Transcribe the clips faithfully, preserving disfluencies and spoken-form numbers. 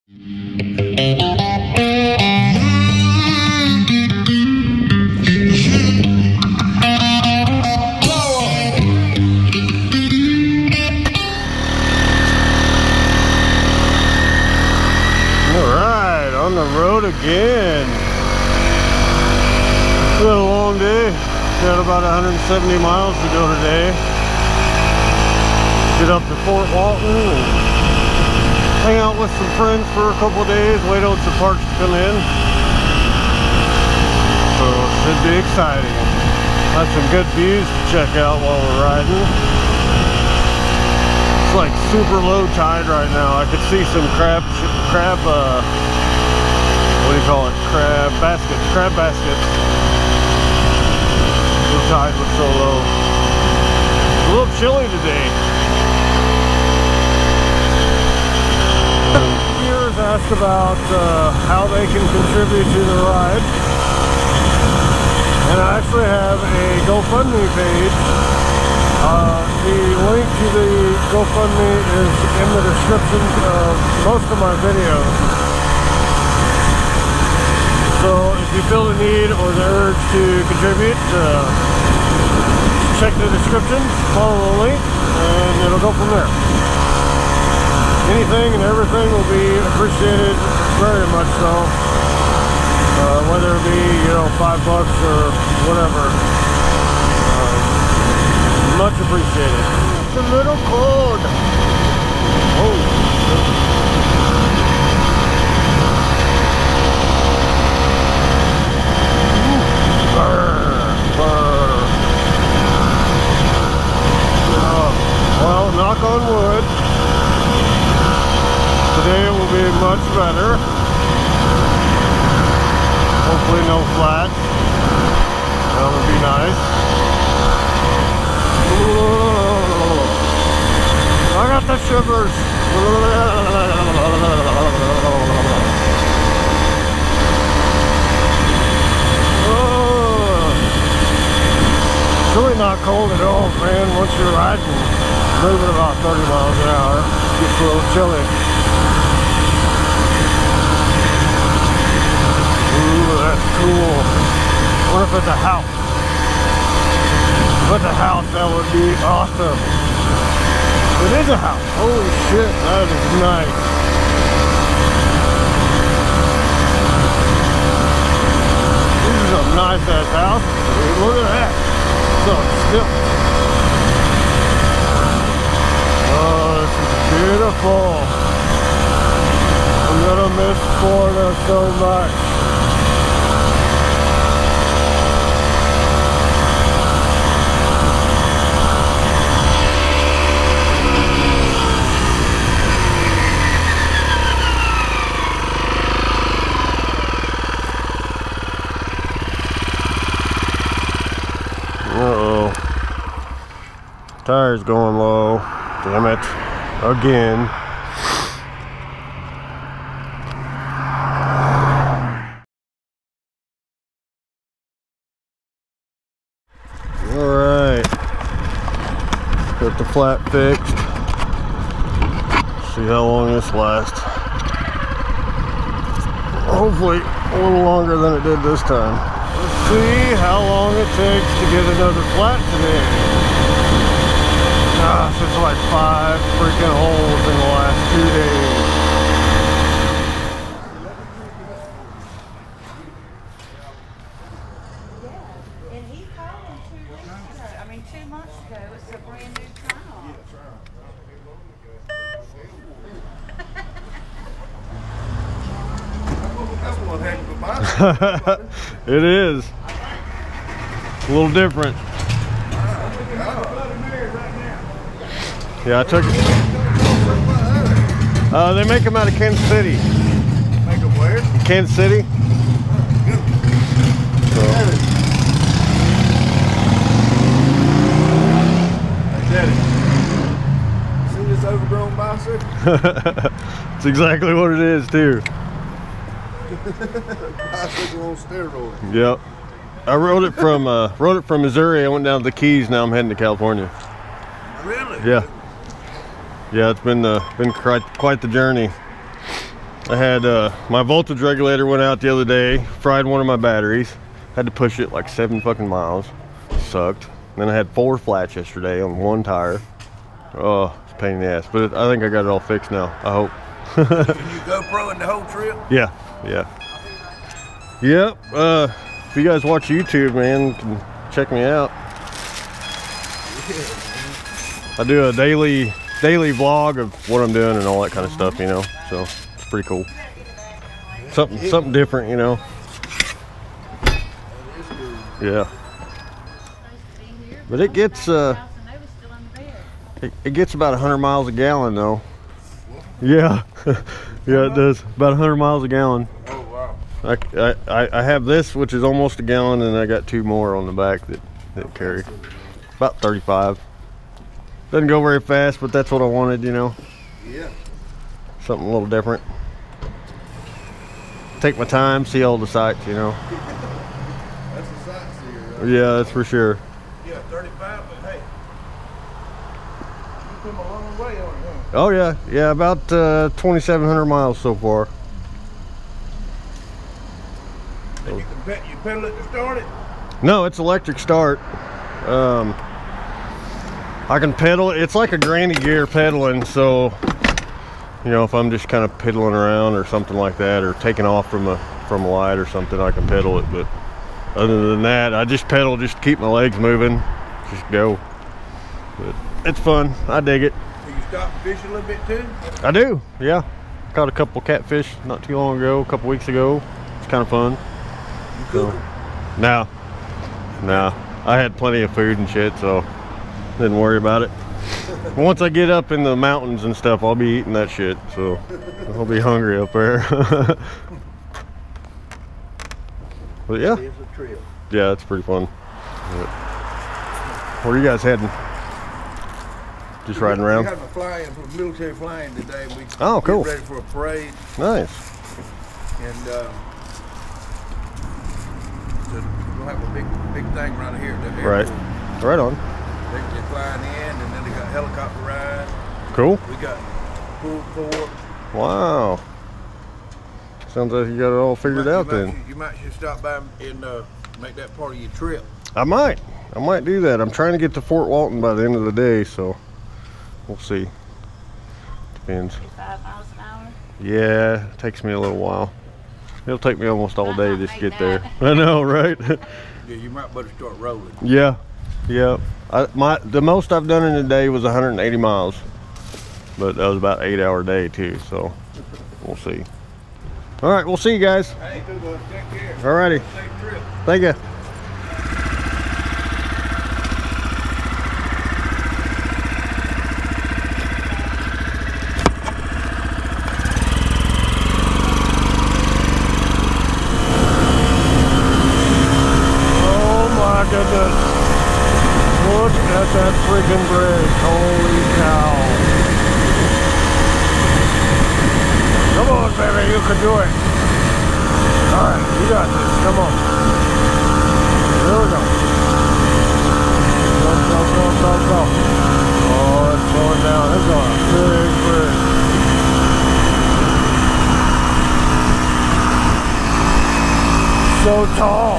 Alright, on the road again. It's been a long day. Got about one hundred seventy miles to go today. Get up to Fort Walton and hang out with some friends for a couple of days, wait on some parts to come in. So it should be exciting. Got some good views to check out while we're riding. It's like super low tide right now. I could see some crab, crab, uh, what do you call it? Crab baskets, crab baskets. The tide was so low. It's a little chilly today. Viewers ask about uh, how they can contribute to the ride, and I actually have a GoFundMe page. Uh, the link to the GoFundMe is in the description of most of my videos. So if you feel the need or the urge to contribute, uh, check the description, follow the link, and it'll go from there. Anything and everything will be appreciated, very much so. Uh, whether it be, you know, five bucks or whatever. Uh, much appreciated. It's a little cold. Oh. Brr, brr. Uh, well, knock on wood. Today will be much better. Hopefully no flat. That would be nice. Ooh, I got the shivers. Oh, it's really not cold at all, man. Once you're riding, moving about thirty miles an hour, it gets a little chilly. Ooh, that's cool. What if it's a house? If it's a house, that would be awesome. It is a house. Holy shit, that is nice. This is a nice ass house. Look at that. So still. Oh, this is beautiful. I'm gonna miss Florida so much. Uh-oh. Tire's going low. Damn it. Again. Alright. Got the flat fixed. See how long this lasts. Hopefully a little longer than it did this time. Let's see how long it takes to get another flat today. Gosh, it's like five freaking holes in the last two days. Yeah, and he called him two weeks ago. I mean, two months ago. It's a brand new trial. That's one heck of a bicycle. It is. A little different. Yeah, I took it. Uh, they make them out of Kansas City. Make them where? Kansas City. So. Hey, Daddy. See this overgrown bicycle? That's exactly what it is, too. Bicycle on steroids. Yep. I rode it from uh, rode it from Missouri. I went down to the Keys. Now I'm heading to California. Really? Yeah. Yeah, it's been uh, been quite quite the journey. I had uh, my voltage regulator went out the other day, fried one of my batteries. Had to push it like seven fucking miles. Sucked. Then I had four flats yesterday on one tire. Oh, it's a pain in the ass. But I think I got it all fixed now, I hope. Can you GoPro in the whole trip? Yeah, yeah. Yep, uh, if you guys watch YouTube, man, you can check me out. I do a daily daily vlog of what I'm doing and all that kind of stuff, you know, so it's pretty cool. Something something different, you know. Yeah. But it gets uh it, it gets about a hundred miles a gallon though. Yeah. Yeah, it does. About a hundred miles a gallon. Oh wow. I, I, I have this, which is almost a gallon, and I got two more on the back that, that carry. About thirty-five. Doesn't go very fast, but that's what I wanted, you know. Yeah. Something a little different. Take my time, see all the sights, you know. That's a sightseer, right? Yeah, that's for sure. Yeah, thirty-five, but hey, you come a long way on it, huh? Oh yeah, yeah, about uh, twenty-seven hundred miles so far. And you can pet, you pedal it to start it? No, it's electric start. Um, I can pedal it. It's like a granny gear pedaling, so you know, if I'm just kind of piddling around or something like that, or taking off from a from a light or something, I can pedal it. But other than that, I just pedal just to keep my legs moving, just go. But it's fun. I dig it. So you stop and fish a little bit too? I do. Yeah, caught a couple catfish not too long ago, a couple weeks ago. It's kind of fun. You So, cook 'em? no, no, I had plenty of food and shit, so didn't worry about it. Once I get up in the mountains and stuff, I'll be eating that shit, so I'll be hungry up there. But yeah, It's a trip. yeah, it's pretty fun. But where are you guys heading? Just riding We around? had a flying for military flying today. We Oh, cool. get ready for a parade, Nice. and uh, so we'll have a big, big thing right here at the Right. airport. Right on. They, they're flying in, and then they got helicopter ride. Cool. We got pulled pork. Wow. Sounds like you got it all figured you might, out you then. Might, you might should stop by and uh, make that part of your trip. I might. I might do that. I'm trying to get to Fort Walton by the end of the day, so we'll see. Depends. Five miles an hour. Yeah, it takes me a little while. It'll take me almost all day just to get there. I know, right? Yeah, you might better start rolling. Yeah, yeah. I, my the most I've done in a day was one hundred eighty miles, but that was about an eight-hour day too. So we'll see. All right, we'll see you guys. Hey, take care. All righty. Safe trip. Thank you. Goodness. Look at that freaking bridge. Holy cow. Come on, baby, you can do it. Alright, you got this. Come on. Here we go. Go, go, go, go, go. Oh, it's slowing down. It's on a big bridge. So tall.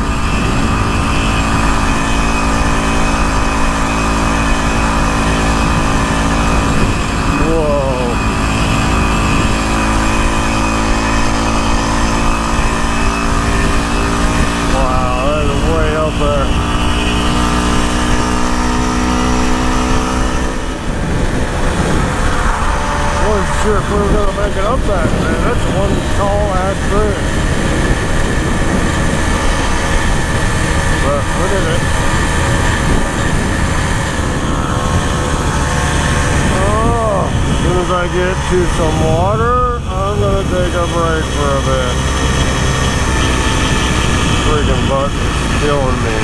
Sure if we were going to make it up that, man. That's one tall ass bridge. But we did it. Oh, as soon as I get to some water, I'm going to take a break for a bit. Freaking butt is killing me.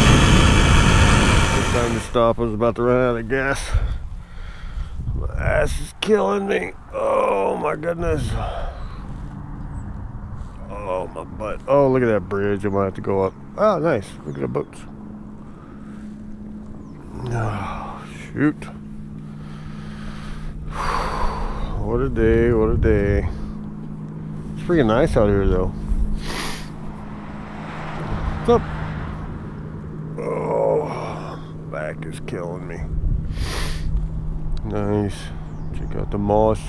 It's time to stop. I was about to run out of gas. My ass is killing me. Oh my goodness. Oh my butt. Oh, look at that bridge. I might have to go up. Oh, nice. Look at the boats. Oh, shoot. What a day. What a day. freaking nice out here though. What's up? Oh, back is killing me. Nice. Check out the moss.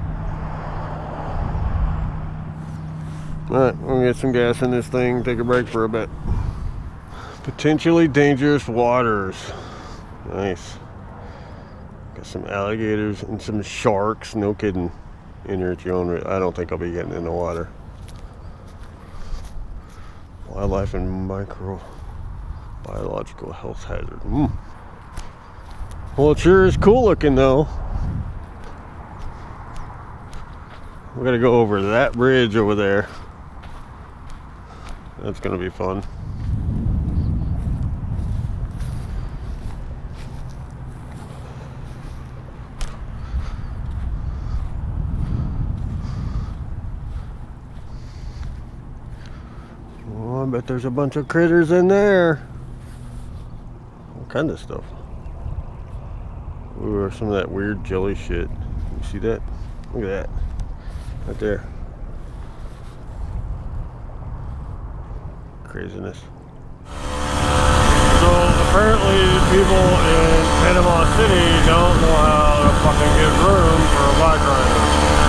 Alright, we'll get some gas in this thing, take a break for a bit. Potentially dangerous waters. Nice. Got some alligators and some sharks, no kidding. In here at your own risk. I don't think I'll be getting in the water. Wildlife and microbiological health hazard. Mm. Well, it sure is cool looking though. We're gonna go over that bridge over there. That's gonna be fun. Oh, I bet there's a bunch of critters in there. All kind of stuff. Ooh, some of that weird jelly shit. You see that? Look at that. Right there. Craziness. So apparently people in Panama City don't know how to fucking get room for a bike rider.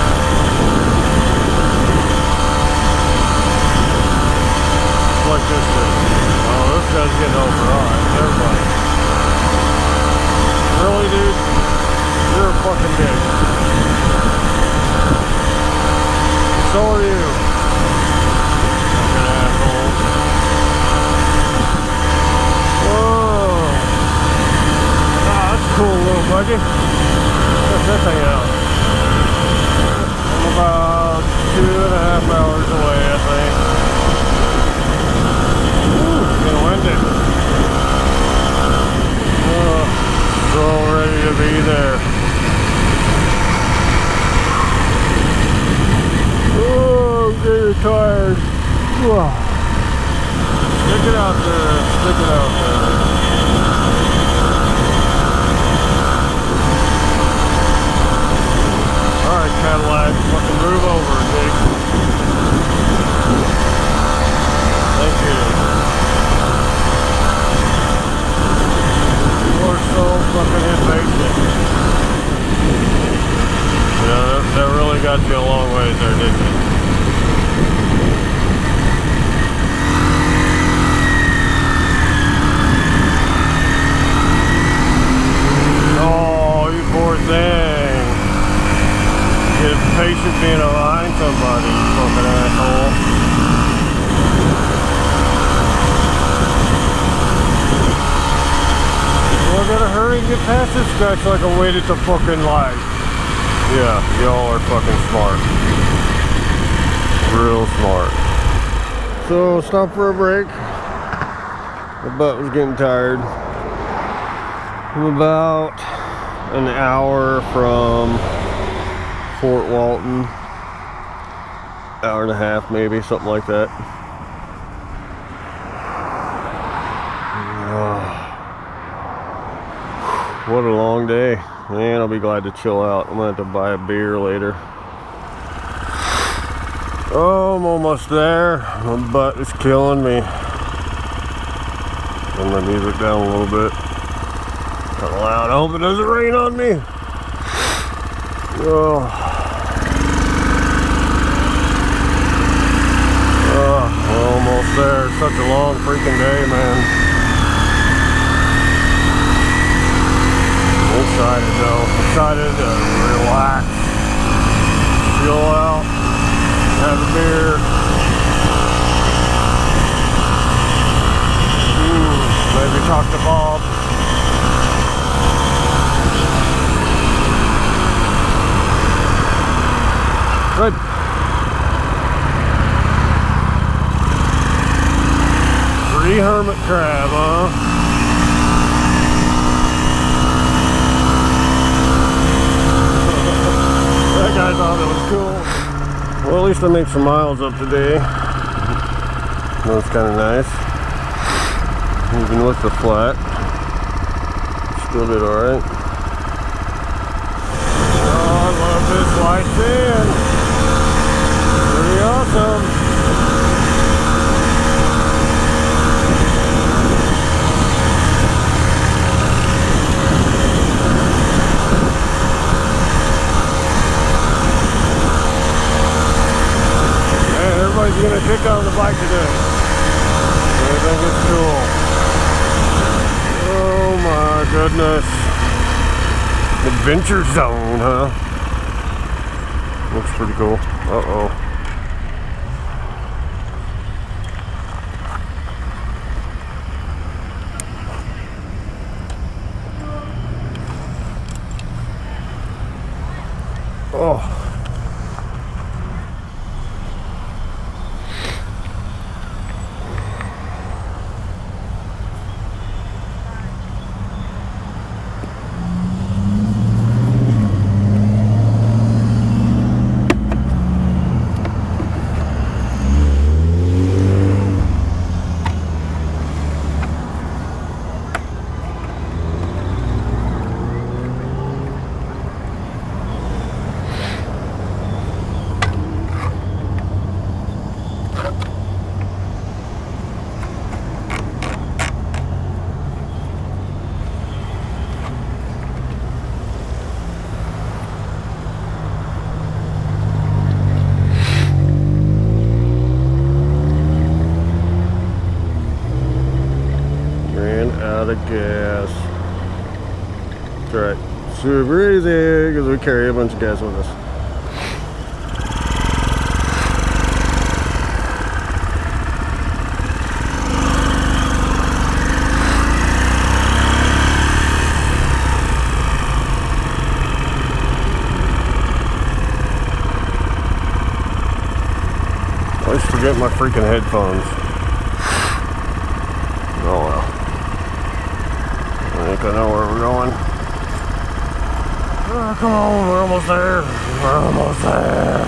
Like this thing. Oh, this guy's getting over. Alright, everybody. Really, dude? You're a fucking dick. So are you. Fucking asshole. Whoa. Ah, that's a cool little buggy. Check that thing out. I'm about two and a half hours away, I think. Ooh, gonna wind it. Oh, so ready to be there. Oh, getting tired. Whoa. Stick it out there. Stick it out there. Alright, Cadillac. Fucking move over, Dick. Thank you. You are so fucking impatient. You know, that, that really got you a long way there, didn't it? Oh, you poor thing. Get impatient being behind somebody, you fucking asshole. Well, I gotta hurry and get past this guy so I can wait at the fucking light. Yeah, y'all are fucking smart. Real smart. So, stop for a break. My butt was getting tired. I'm about an hour from Fort Walton. Hour and a half, maybe, something like that. What a long day. Man, I'll be glad to chill out. I'm gonna have to buy a beer later. Oh, I'm almost there. My butt is killing me. Turn my music down a little bit. Kind of loud. I hope it doesn't rain on me. Oh. Oh, we're almost there. It's such a long freaking day, man. Excited though, excited to relax, chill out, have a beer, Ooh, maybe talk to Bob. Good. Free hermit crab, huh? I thought it was cool. Well, at least I made some miles up today. That was kind of nice. Even with the flat, still did alright. Oh, I love this white sand. Pretty awesome. awesome. Man, everybody's gonna kick on the bike today. I think it's cool. Oh my goodness. Adventure zone, huh? Looks pretty cool. Uh-oh. Oh. Out of gas. That's right. Super easy because we carry a bunch of gas with us. I always forget my freaking headphones. Oh well. I think I know where we're going. Oh, come on, we're almost there. We're almost there.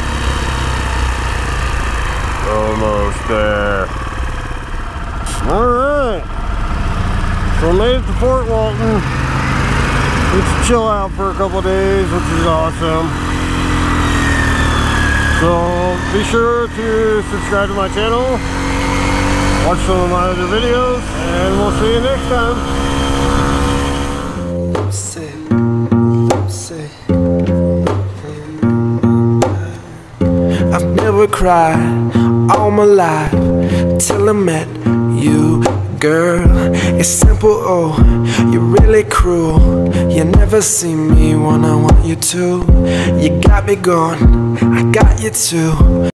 Almost there. Alright. So we made it to Fort Walton. Let's chill out for a couple days, which is awesome. So be sure to subscribe to my channel. Watch some of my other videos, and we'll see you next time. Say, say, I've never cried all my life till I met you, girl. It's simple, oh, you're really cruel. You never see me when I want you to. You got me going, I got you too.